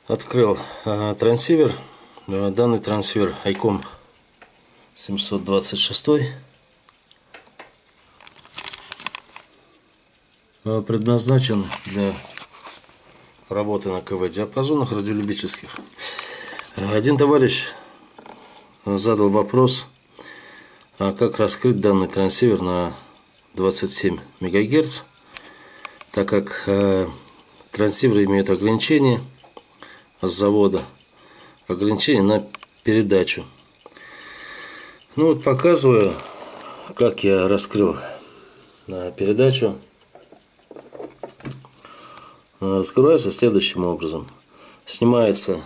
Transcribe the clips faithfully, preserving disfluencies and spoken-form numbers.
Открыл э, трансивер. Э, данный трансивер айком семьсот двадцать шесть. Э, предназначен для работы на КВ диапазонах радиолюбительских. Э, один товарищ задал вопрос, а как раскрыть данный трансивер на двадцать семь мегагерц, так как э, трансиверы имеют ограничения с завода, ограничение на передачу. Ну вот показываю, как я раскрыл на передачу. Раскрывается следующим образом. Снимается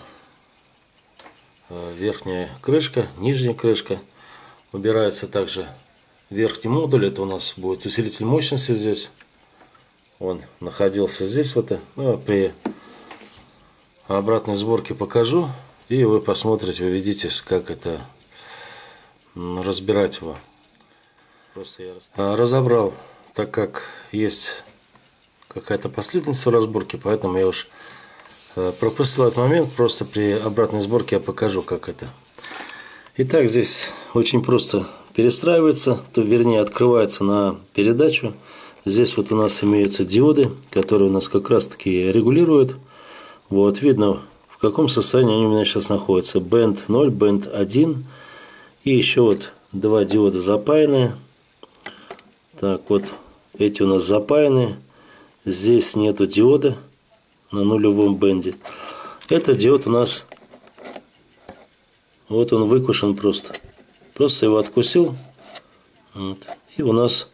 верхняя крышка, нижняя крышка. Убирается также верхний модуль. Это у нас будет усилитель мощности здесь. Он находился здесь вот. Ну, а при обратной сборке покажу, и вы посмотрите, увидите, как это разбирать его. Просто я разобрал, так как есть какая-то последовательность в разборке, поэтому я уж пропустил этот момент. Просто при обратной сборке я покажу, как это. Итак, здесь очень просто перестраивается, то вернее открывается на передачу. Здесь вот у нас имеются диоды, которые у нас как раз таки регулируют. Вот видно, в каком состоянии они у меня сейчас находятся. бенд ноль, бенд один. И еще вот два диода запаянные. Так, вот эти у нас запаянные. Здесь нету диода на нулевом бенде. Это диод у нас, вот он выкушен просто. Просто его откусил. Вот. И у нас,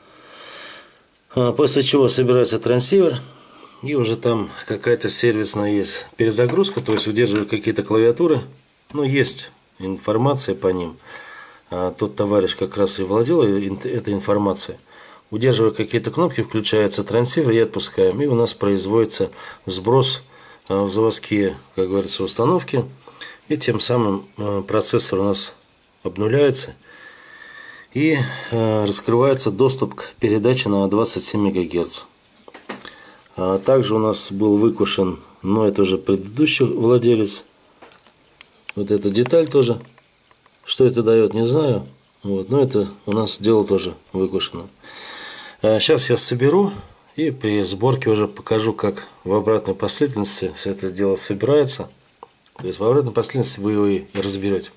после чего собирается трансивер. И уже там какая-то сервисная есть перезагрузка, то есть удерживают какие-то клавиатуры. Но есть информация по ним. А тот товарищ как раз и владел этой информацией. Удерживая какие-то кнопки, включается трансивер и отпускаем. И у нас производится сброс в заводские, как говорится, установки. И тем самым процессор у нас обнуляется. И раскрывается доступ к передаче на двадцать семь мегагерц. Также у нас был выкушен, но это уже предыдущий владелец. Вот эта деталь тоже. Что это дает, не знаю. Вот, но это у нас дело тоже выкушено. Сейчас я соберу и при сборке уже покажу, как в обратной последовательности все это дело собирается. То есть в обратной последовательности вы его и разберете.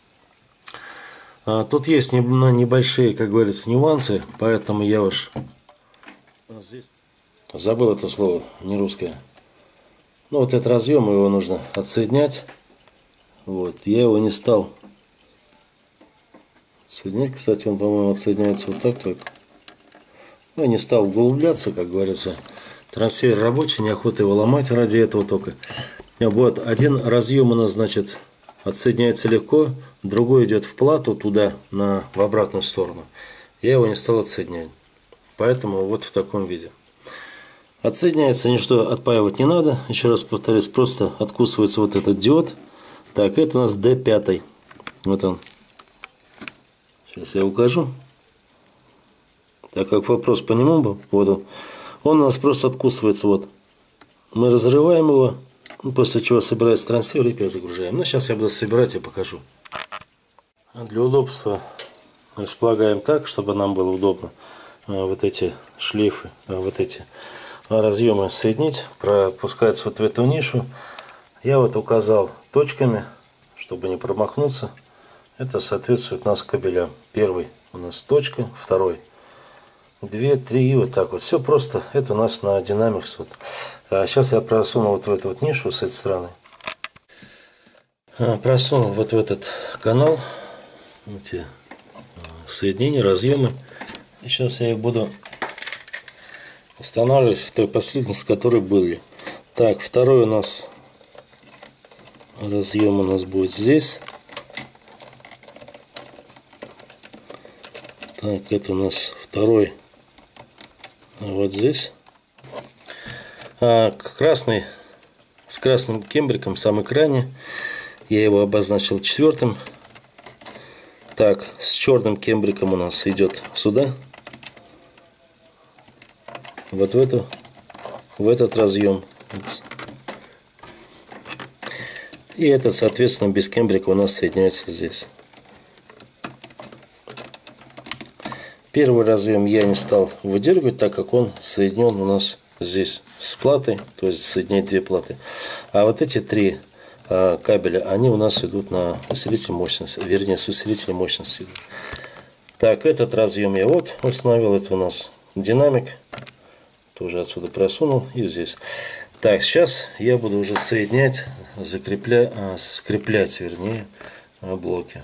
Тут есть небольшие, как говорится, нюансы, поэтому я уж здесь забыл это слово, не русское. Ну вот этот разъем, его нужно отсоединять. Вот, я его не стал соединять. Кстати, он, по-моему, отсоединяется вот так только. Ну, не стал углубляться, как говорится. Трансивер рабочий, неохота его ломать ради этого только. Вот, один разъем у нас, значит, отсоединяется легко, другой идет в плату туда, на, в обратную сторону. Я его не стал отсоединять. Поэтому вот в таком виде. Отсоединяется, ничто отпаивать не надо. Еще раз повторюсь, просто откусывается вот этот диод. Так, это у нас ди пять. Вот он. Сейчас я укажу. Так как вопрос по нему был, вот он. Он у нас просто откусывается. Вот. Мы разрываем его, после чего собирается трансивер и перезагружаем. Ну, сейчас я буду собирать и покажу. Для удобства располагаем так, чтобы нам было удобно вот эти шлейфы, вот эти разъемы соединить, пропускается вот в эту нишу. Я вот указал точками, чтобы не промахнуться. Это соответствует у нас кабелям. Первый у нас точка, второй две, три и вот так вот. Все просто. Это у нас на Dynamics. Вот. А сейчас я просунул вот в эту вот нишу с этой стороны. Просунул вот в этот канал эти соединения, разъемы. И сейчас я их буду устанавливать в той последовательности, в которой были. Так, второй у нас разъем у нас будет здесь. Так, это у нас второй вот здесь. А красный с красным кембриком, самый крайний. Я его обозначил четвертым. Так, с черным кембриком у нас идет сюда. Вот в эту, в этот разъем. И этот, соответственно, без кембрика у нас соединяется здесь. Первый разъем я не стал выдергивать, так как он соединен у нас здесь с платой, то есть соединяет две платы. А вот эти три а, кабеля, они у нас идут на усилитель мощности, вернее, с усилителем мощности. Так, этот разъем я вот установил, это у нас динамик, тоже отсюда просунул и здесь. Так, сейчас я буду уже соединять, закреплять, а, скреплять, вернее, блоки.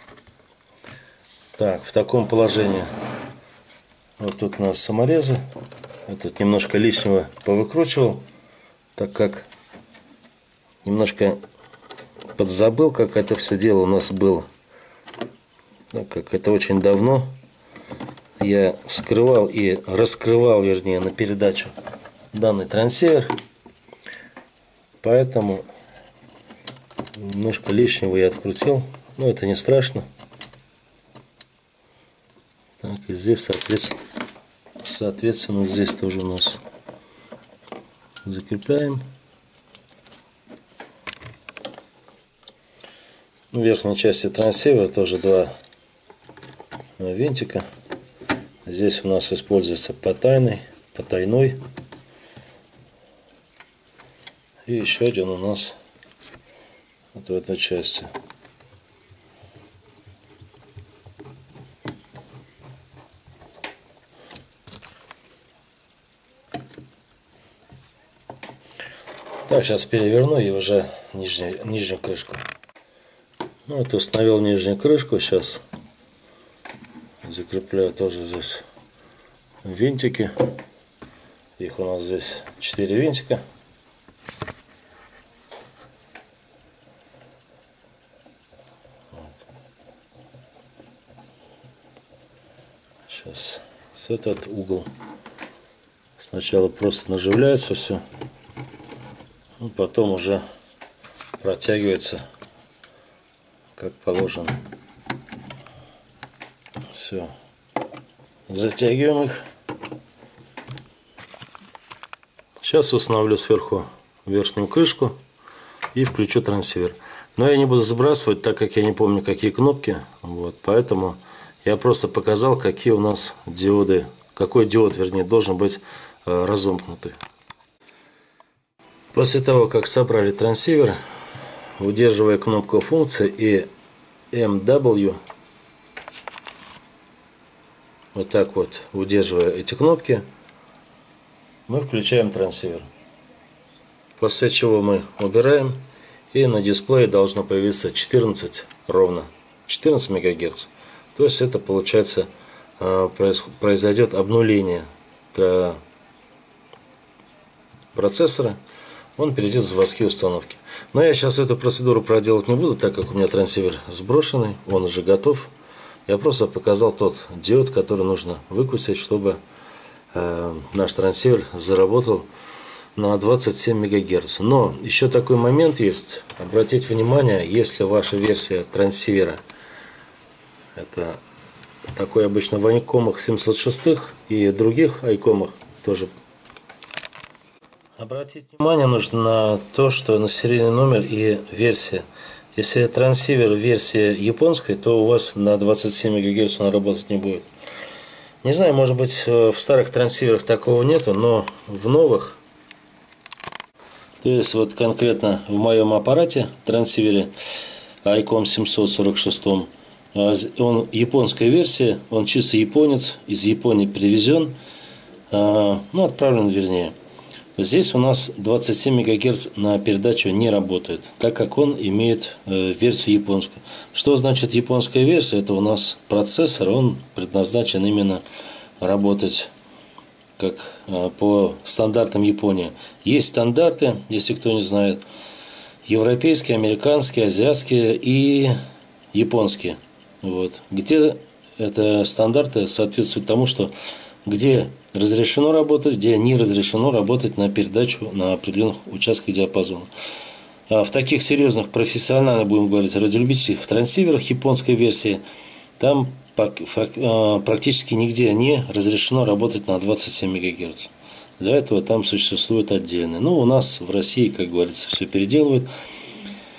Так, в таком положении. Вот тут у нас саморезы. Я тут немножко лишнего повыкручивал, так как немножко подзабыл, как это все дело у нас было. Так как это очень давно я вскрывал и раскрывал, вернее, на передачу данный трансивер. Поэтому немножко лишнего я открутил. Но это не страшно. Так, и здесь, соответственно, соответственно, здесь тоже у нас закрепляем. В верхней части трансивера тоже два винтика. Здесь у нас используется потайный, потайной. И еще один у нас вот в этой части. Так, сейчас переверну и уже нижнюю, нижнюю крышку. Ну, вот установил нижнюю крышку. Сейчас закрепляю тоже здесь винтики. Их у нас здесь четыре винтика. Сейчас с этот угол сначала просто наживляется все. Ну, потом уже протягивается как положено. Все. Затягиваем их. Сейчас установлю сверху верхнюю крышку и включу трансивер. Но я не буду сбрасывать, так как я не помню, какие кнопки. Вот, поэтому я просто показал, какие у нас диоды, какой диод, вернее, должен быть э, разомкнутый. После того, как собрали трансивер, удерживая кнопку функции и эм дабл ю, вот так вот, удерживая эти кнопки, мы включаем трансивер. После чего мы убираем, и на дисплее должно появиться четырнадцать ровно, четырнадцать мегагерц. То есть это получается произойдет обнуление процессора. Он перейдет в заводские установки. Но я сейчас эту процедуру проделать не буду, так как у меня трансивер сброшенный, он уже готов. Я просто показал тот диод, который нужно выкусить, чтобы э, наш трансивер заработал на двадцать семь мегагерц. Но еще такой момент есть. Обратите внимание, если ваша версия трансивера, это такой обычно в айкомах семьсот шесть и других айкомах тоже. Обратить внимание нужно на то, что на серийный номер и версия. Если трансивер версия японской, то у вас на двадцать семь мегагерц он работать не будет. Не знаю, может быть, в старых трансиверах такого нету, но в новых, то есть вот конкретно в моем аппарате трансивере айком семьсот сорок шесть, он японская версия, он чисто японец, из Японии привезен, ну отправлен вернее. Здесь у нас двадцать семь мегагерц на передачу не работает, так как он имеет э, версию японскую. Что значит японская версия? Это у нас процессор, он предназначен именно работать как э, по стандартам Японии. Есть стандарты, если кто не знает, европейские, американские, азиатские и японские. Вот. Где это стандарты соответствуют тому, что где разрешено работать, где не разрешено работать на передачу на определенных участках диапазона. А в таких серьезных, профессионально, будем говорить, радиолюбительских трансиверах японской версии, там практически нигде не разрешено работать на двадцать семь мегагерц. Для этого там существует отдельно. Ну, у нас в России, как говорится, все переделывают.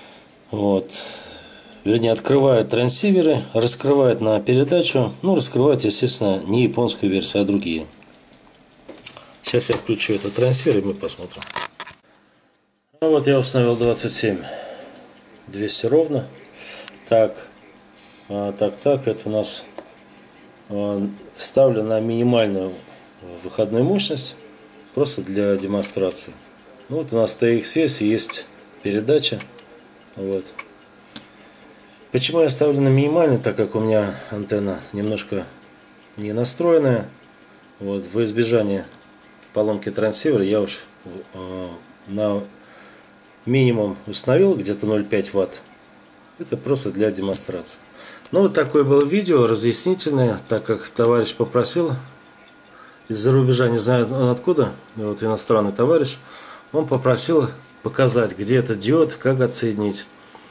Вот. Вернее, открывает трансиверы, раскрывает на передачу. Ну, раскрывает, естественно, не японскую версию, а другие. Сейчас я включу этот трансивер, и мы посмотрим. Ну вот я установил двадцать семь двести ровно. Так, так, так, это у нас ставлю на минимальную выходную мощность, просто для демонстрации. Ну, вот у нас тэ икс эс есть передача. Вот. Почему я ставлю на минимальную, так как у меня антенна немножко не настроенная. Вот, во избежание поломки трансивера я уж э, на минимум установил, где-то ноль целых пять ватт. Это просто для демонстрации. Ну, вот такое было видео разъяснительное, так как товарищ попросил из-за рубежа, не знаю он откуда, вот иностранный товарищ, он попросил показать, где этот диод, как отсоединить.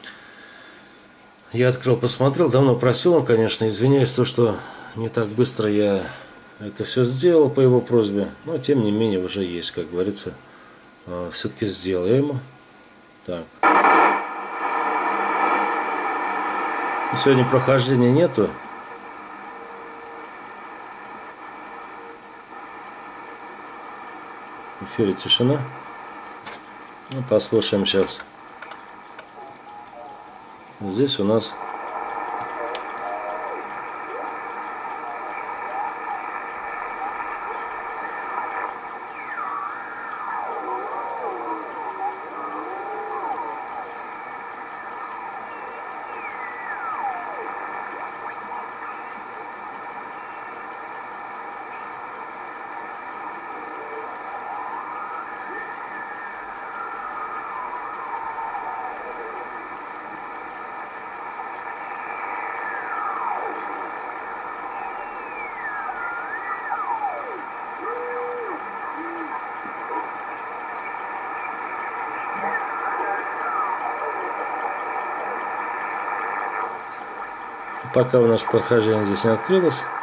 Я открыл, посмотрел, давно просил он, конечно, извиняюсь, то, что не так быстро я это все сделал по его просьбе, но тем не менее уже есть, как говорится, все-таки сделал я ему. Так. Сегодня прохождения нету. В эфире тишина. Ну, послушаем сейчас. Здесь у нас пока у нас прохождение здесь не открылось.